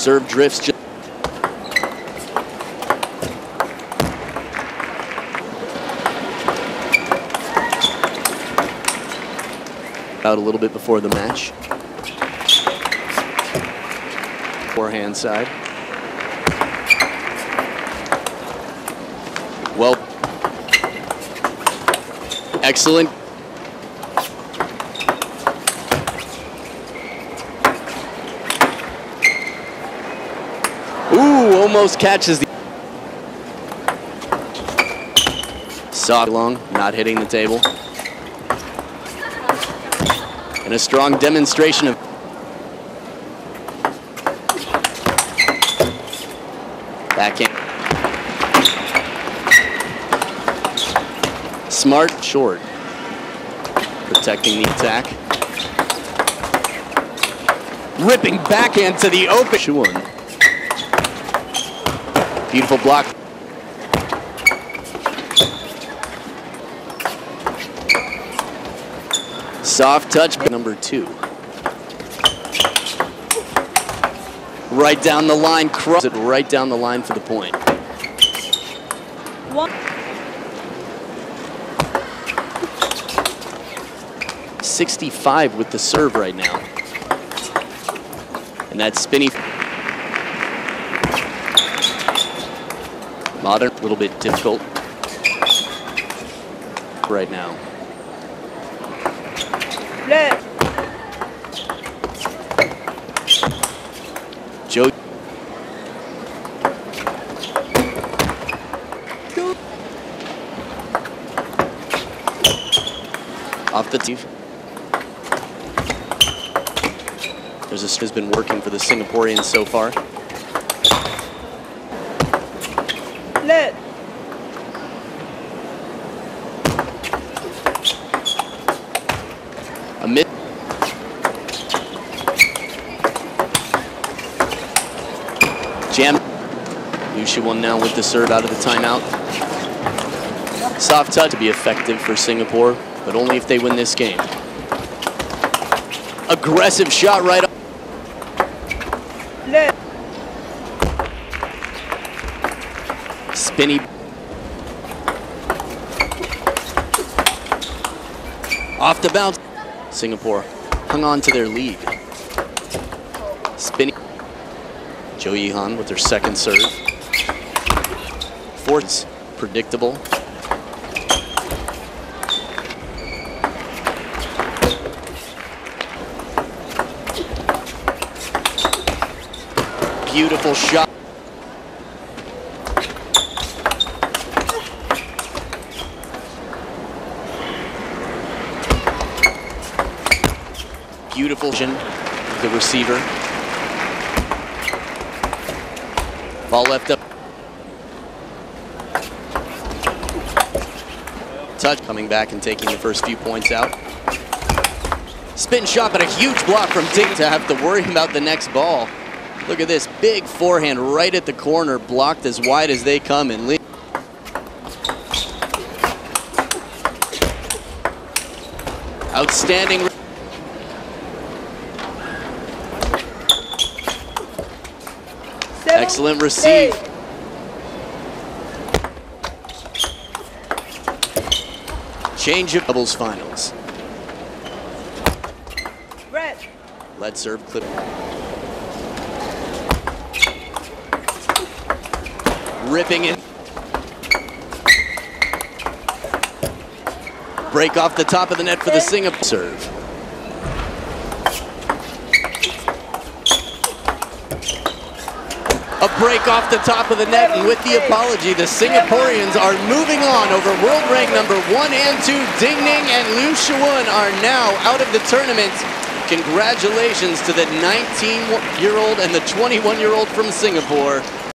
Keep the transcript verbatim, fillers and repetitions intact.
Serve drifts. Just out a little bit before the match. Forehand side. Well, excellent. Ooh, almost catches the soft long, not hitting the table. And a strong demonstration of backhand. Smart, short. Protecting the attack. Ripping backhand to the open. Shiwen. Beautiful block. Soft touch, number two. Right down the line, cross it right down the line for the point. One. sixty-five with the serve right now. And that spinny. Modern, a little bit difficult right now. Left. ZHOU. Two. Off the tee. There's a has been working for the Singaporeans so far. Left. A mid. Jam. L I U Shiwen now with the serve out of the timeout. Soft touch to be effective for Singapore, but only if they win this game. Aggressive shot right up. Left. Spinny. Off the bounce. Singapore hung on to their lead. Spinny. ZHOU Yihan with their second serve. Fourth, predictable. Beautiful shot. Beautiful vision, the receiver. Ball left up. Touch coming back and taking the first few points out. Spin shot, but a huge block from Ding to have to worry about the next ball. Look at this big forehand right at the corner, blocked as wide as they come, and Li outstanding. Seven. Excellent receive. Eight. Change of doubles finals. Red. Lead serve clip. Ripping it. Break off the top of the net for the Singapore serve. A break off the top of the net, and with the apology, the Singaporeans are moving on over world rank number one and two. DING Ning and L I U Shiwen are now out of the tournament. Congratulations to the nineteen-year-old and the twenty-one-year-old from Singapore.